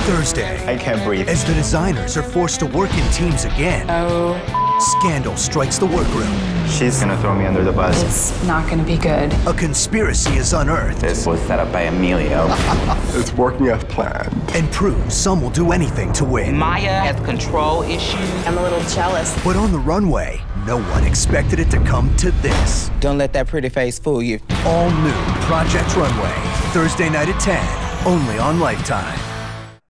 Thursday, I can't breathe. as the designers are forced to work in teams again, scandal strikes the workroom. She's gonna throw me under the bus. It's not gonna be good. A conspiracy is unearthed This was set up by Emilio. It's working as planned. and proves some will do anything to win. Maya has control issues. I'm a little jealous. But on the runway, no one expected it to come to this. Don't let that pretty face fool you. All new Project Runway, Thursday night at 10, only on Lifetime.